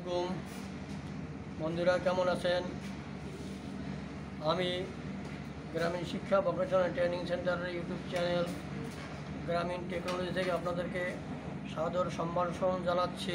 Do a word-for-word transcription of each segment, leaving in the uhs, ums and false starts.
আলাইকুম বন্ধুরা, কেমন আছেন? আমি গ্রামীণ শিক্ষা ভোকেশনাল ট্রেনিং সেন্টারের ইউটিউব চ্যানেল গ্রামীণ টেকনোলজি থেকে আপনাদেরকে সাদর সম্ভাষণ জানাচ্ছি।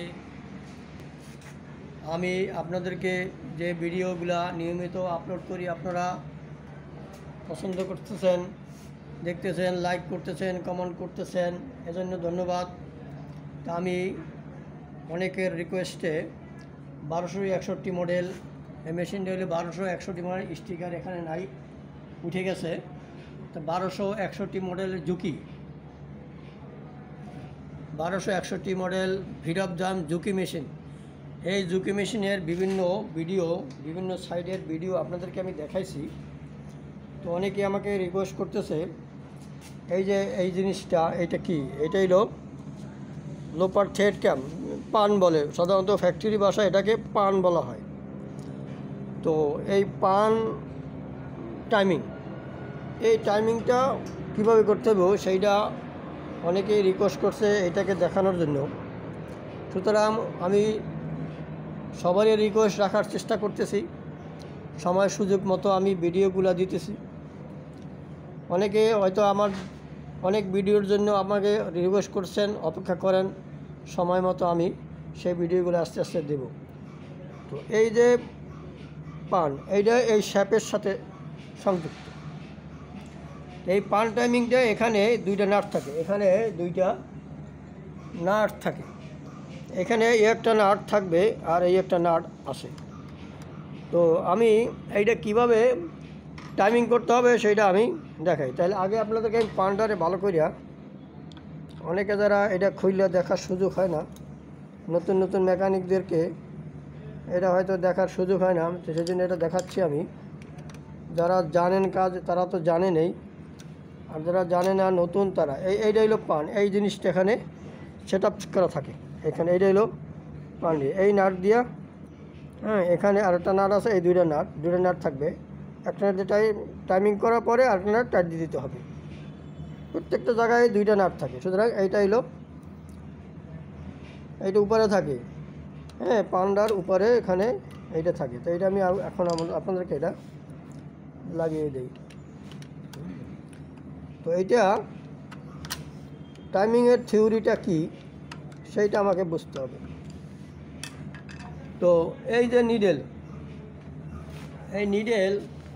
আমি আপনাদেরকে যে ভিডিওগুলা নিয়মিত আপলোড করি আপনারা পছন্দ করতেছেন, দেখতেছেন, লাইক করতেছেন, কমেন্ট করতেছেন, এজন্য ধন্যবাদ। তা আমি অনেকের রিকোয়েস্টে বারোশো একষট্টি মডেল এই মেশিনটা হলে বারোশো একষট্টি মডেল স্টিকার এখানে নাই, উঠে গেছে। তো বারোশো একষট্টি মডেলের ঝুঁকি বারোশো একষট্টি মডেল ভিডাবজাম ঝুঁকি মেশিন। এই ঝুঁকি মেশিনের বিভিন্ন ভিডিও বিভিন্ন সাইডের ভিডিও আপনাদেরকে আমি দেখাইছি। তো অনেকে আমাকে রিকোয়েস্ট করতেছে এই যে এই জিনিসটা এটা কি, এটা হলো লোপার থ্রেড ক্যাম, পান বলে সাধারণত ফ্যাক্টরি ভাষায় এটাকে পান বলা হয়। তো এই পান টাইমিং এই টাইমিংটা কীভাবে করতে হবে সেইটা অনেকেই রিকোয়েস্ট করছে এটাকে দেখানোর জন্য। সুতরাং আমি সবারই রিকোয়েস্ট রাখার চেষ্টা করতেছি, সময় সুযোগ মতো আমি ভিডিওগুলো দিতেছি। অনেকে হয়তো আমার অনেক ভিডিওর জন্য আমাকে রিকোয়েস্ট করছেন, অপেক্ষা করেন, সময় মতো আমি সেই ভিডিওগুলো আস্তে আস্তে দেব। তো এই যে পান এইটা এই শ্যাপের সাথে সংযুক্ত। এই পান টাইমিংটা এখানে দুইটা নাট থাকে, এখানে দুইটা নাট থাকে, এখানে এই একটা নাট থাকবে আর এই একটা নাট আসে। তো আমি এইটা কিভাবে টাইমিং করতে হবে সেইটা আমি দেখাই। তাহলে আগে আপনাদেরকে আমি পানটারে ভালো করিয়া, অনেকে যারা এটা খুললে দেখার সুযোগ হয় না, নতুন নতুন মেকানিকদেরকে এটা হয়তো দেখার সুযোগ হয় না, তো সেই জন্য এটা দেখাচ্ছি আমি। যারা জানেন কাজ তারা তো জানেনই, আর যারা জানে না নতুন তারা এই এইটা হলো পান, এই জিনিসটা এখানে সেট আপ করা থাকে। এখানে এইটা হলো পান দিয়ে এই নাট দিয়া, হ্যাঁ এখানে আরেকটা নাট আছে, এই দুইটা নাট দুইটা নাট থাকবে। একটা নাট টাই টাইমিং করার পরে আরেকটা নাট টাইট দিয়ে দিতে হবে। প্রত্যেকটা জায়গায় দুইটা নাট থাকে। সুতরাং এইটা হলো এইটা উপরে থাকে, হ্যাঁ পান্ডার উপরে এখানে এইটা থাকে। তো এইটা আমি এখন আপনাদেরকে এটা লাগিয়ে দিই। তো এইটা টাইমিংয়ের থিওরিটা কি সেইটা আমাকে বুঝতে হবে। তো এই যে নিডেল, এই নিডেল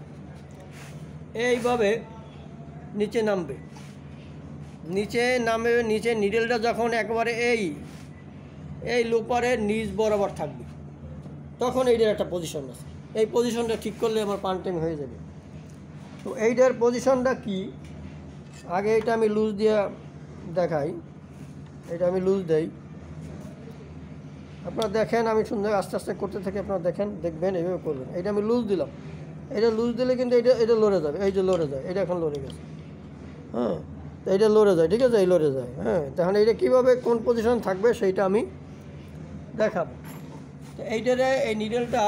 এইভাবে নিচে নামবে, নিচে নামবে। নিচে নিডেলটা যখন একবারে এই এই লোপারের নিচ বরাবর থাকবে তখন এইটার একটা পজিশন আছে। এই পজিশনটা ঠিক করলে আমার পান টাইম হয়ে যাবে। তো এইটার পজিশনটা কি, আগে এটা আমি লুজ দিয়ে দেখাই। এটা আমি লুজ দেই, আপনারা দেখেন, আমি সুন্দর আস্তে আস্তে করতে থাকি, আপনারা দেখেন, দেখবেন, এইভাবে করবেন। এটা আমি লুজ দিলাম, এটা লুজ দিলে কিন্তু এটা এটা লড়ে যাবে। এই যে লড়ে যায়, এটা এখন লড়ে গেছে, হ্যাঁ তো এইটা লড়ে যায়, ঠিক আছে, এই লড়ে যায়, হ্যাঁ। তখন এইটা কীভাবে কোন পজিশন থাকবে সেইটা আমি দেখাবো। তো এইটারে এই নিডেলটা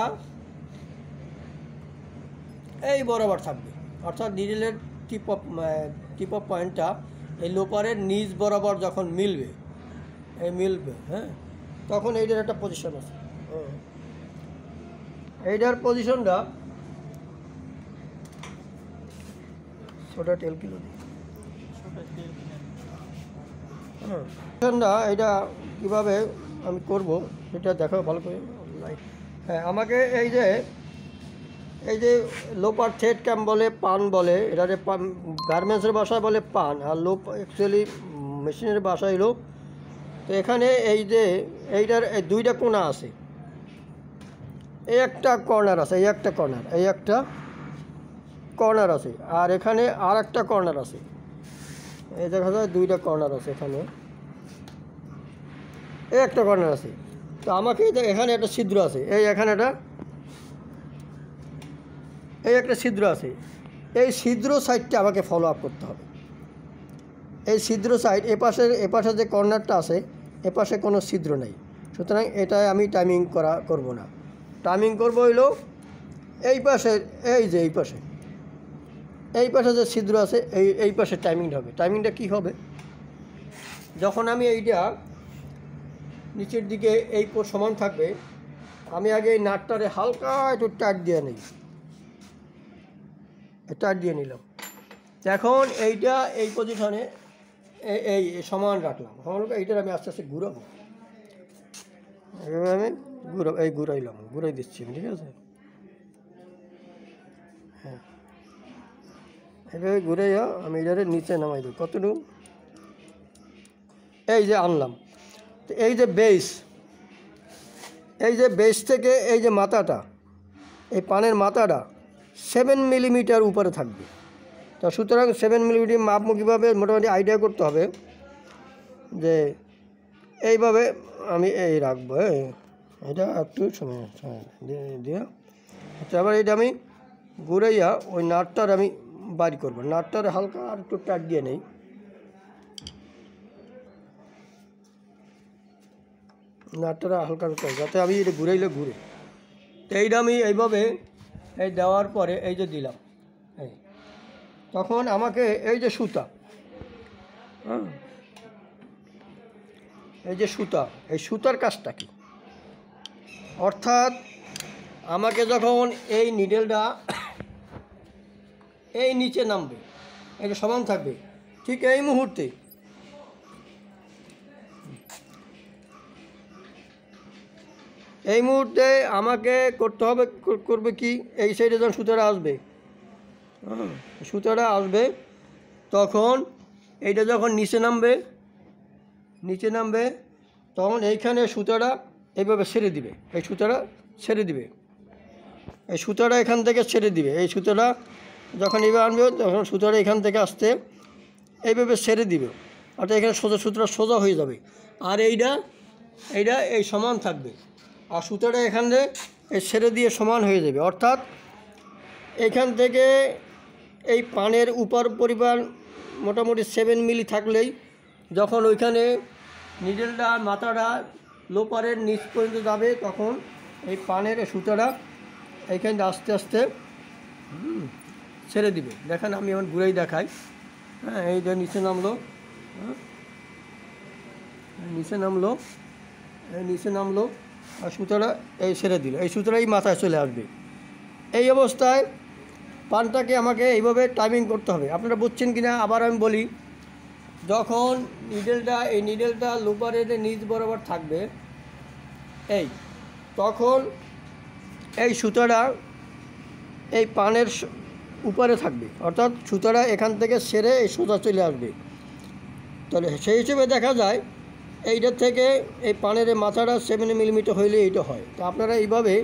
এই বরাবর থাকবে, অর্থাৎ নিডেলের টিপ অফ টিপ অফ পয়েন্টটা এই লোপারের নিচ বরাবর যখন মিলবে, এই মিলবে, হ্যাঁ তখন এইটার একটা পজিশন আছে। হ্যাঁ এইটার পজিশনটা ছোটা তেল কিলো হ্যাঁ পজিশনটা এইটা কীভাবে আমি করব সেটা দেখো ভালো করে। হ্যাঁ আমাকে এই যে এই যে লোপার থ্রেড ক্যাম বলে, পান বলে, এটা যে গার্মেন্টসের ভাষায় বলে পান, আর লোপ অ্যাকচুয়ালি মেশিনের ভাষায় লোপ। তো এখানে এই যে এইটার এই দুইটা কোণা আছে, এই একটা কর্নার আছে, এই একটা কর্নার, এই একটা কর্নার আছে, আর এখানে আর একটা কর্নার আছে। এই দেখা যায় দুইটা কর্নার আছে, এখানে এই একটা কর্নার আছে। তো আমাকে এখানে একটা ছিদ্র আছে, এই এখানে একটা এই একটা ছিদ্র আছে। এই ছিদ্র সাইডটা আমাকে ফলো আপ করতে হবে। এই ছিদ্র সাইড এপাশের এপাশে যে কর্নারটা আছে এপাশে কোনো ছিদ্র নেই, সুতরাং এটাই আমি টাইমিং করা করব না। টাইমিং করব হইলো এই পাশে, এই যে এই পাশে এই পাশে যে ছিদ্র আছে এই এই পাশে টাইমিংটা হবে। টাইমিংটা কী হবে, যখন আমি এইটা নিচের দিকে এই সমান থাকবে, আমি আগে এই নাটটারে হালকা একটু টাইট দিয়ে নিই, টাইট দিয়ে নিলাম। এখন এইটা এই পজিশনে এই সমান রাখলাম, সমান এইটার আমি আস্তে আস্তে ঘুরাবো। এভাবে আমি ঘুরা এই ঘুরাইলাম, ঘুরাই দিচ্ছি, ঠিক আছে? হ্যাঁ, এভাবে ঘুরাইয়া আমি এটারে নিচে নামাই দিই কতটুকু, এই যে আনলাম। তো এই যে বেস, এই যে বেস থেকে এই যে মাথাটা, এই পানের মাথাটা সেভেন মিলিমিটার উপরে থাকবে। তো সুতরাং সেভেন মিলিমিটার মাপ কীভাবে মোটামুটি আইডিয়া করতে হবে যে এইভাবে আমি এই রাখবো। এটা একটু সময় দিয়ে আচ্ছা, আবার এটা আমি ঘুরাইয়া ওই নাটটার আমি বাড়ি করবো। নাটটার হালকা আর একটু টাইট দিয়ে নেই, নাটটা হালকা টাইট, যাতে আমি এটা ঘুরাইলে ঘুরে। তো এইটা আমি এইভাবে এই দেওয়ার পরে এই যে দিলাম, এই তখন আমাকে এই যে সুতা, হ্যাঁ এই যে সুতা, এই সুতার কাজটা কি, অর্থাৎ আমাকে যখন এই নিডেলটা এই নিচে নামবে, এটা সমান থাকবে, ঠিক এই মুহূর্তে এই মুহূর্তে আমাকে করতে হবে, করবে কি, এই সাইডে যখন সুতাটা আসবে, হ্যাঁ সুতাটা আসবে, তখন এইটা যখন নিচে নামবে, নিচে নামবে তখন এইখানে সুতাটা এইভাবে ছেড়ে দিবে, এই সুতাটা ছেড়ে দিবে, এই সুতাটা এখান থেকে ছেড়ে দিবে। এই সুতাটা যখন এইভাবে আনবে তখন সুতাটা এখান থেকে আসতে এইভাবে ছেড়ে দিবে, অর্থাৎ এখানে সোজা সুতরা সোজা হয়ে যাবে। আর এইটা এইটা এই সমান থাকবে, আর সুতাটা এখানে এই ছেড়ে দিয়ে সমান হয়ে যাবে। অর্থাৎ এখান থেকে এই পানের উপর পরিমাণ মোটামুটি সেভেন মিলি থাকলেই যখন ওইখানে নিডেলটা মাথাটা লোপারের নিচ পর্যন্ত যাবে, তখন এই পানের সুতাটা এইখানে আস্তে আস্তে ছেড়ে দিবে। দেখেন আমি এখন ঘুরেই দেখাই, হ্যাঁ এই যে নিচে নামলো, হ্যাঁ নিচে নামলো, এই নিচে নামলো, আর সুতাটা এই ছেড়ে দিল, এই সুতাটাই মাথায় চলে আসবে। এই অবস্থায় পানটাকে আমাকে এইভাবে টাইমিং করতে হবে। আপনারা বুঝছেন কি না আবার আমি বলি, যখন নিডেলটা এই নিডেলটা লোপারের নিচ বরাবর থাকবে, এই তখন এই সুতাটা এই পানের উপরে থাকবে, অর্থাৎ সুতাটা এখান থেকে ছেড়ে এই সোজা চলে আসবে। তাহলে সেই হিসেবে দেখা যায় এইটার থেকে এই পানের মাথাটা সেভেন মিলিমিটার হইলে এইটা হয়। তো আপনারা এইভাবে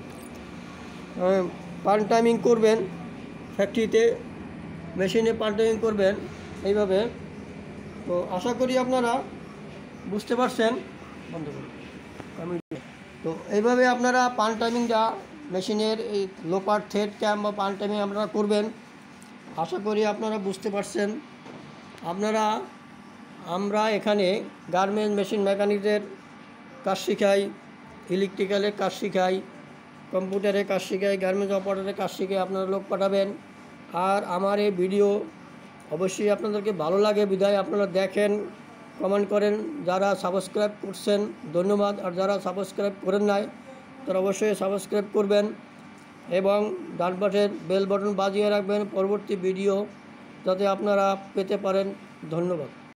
পান টাইমিং করবেন, ফ্যাক্টরিতে মেশিনে পান টাইমিং করবেন এইভাবে। তো আশা করি আপনারা বুঝতে পারছেন। বন্ধ করুন আমি। তো এইভাবে আপনারা পান টাইমিংটা মেশিনের এই লোপার থ্রেড ক্যাম্প বা পান টাইমিং আপনারা করবেন। আশা করি আপনারা বুঝতে পারছেন। আপনারা আমরা এখানে গার্মেন্টস মেশিন মেকানিকদের কাজ শেখাই, ইলেকট্রিক্যালের কাজ শেখাই, কম্পিউটারের কাজ শেখাই, গার্মেন্টস অপারেটরের কাজ শিখে আপনারা লোক পাঠাবেন। আর আমার এই ভিডিও অবশ্যই আপনাদেরকে ভালো লাগে বিধায় আপনারা দেখেন, কমেন্ট করেন। যারা সাবস্ক্রাইব করছেন ধন্যবাদ, আর যারা সাবস্ক্রাইব করেন নাই তারা অবশ্যই সাবস্ক্রাইব করবেন এবং ডান পাশের বেল বাটন বাজিয়ে রাখবেন পরবর্তী ভিডিও যাতে আপনারা পেতে পারেন। ধন্যবাদ।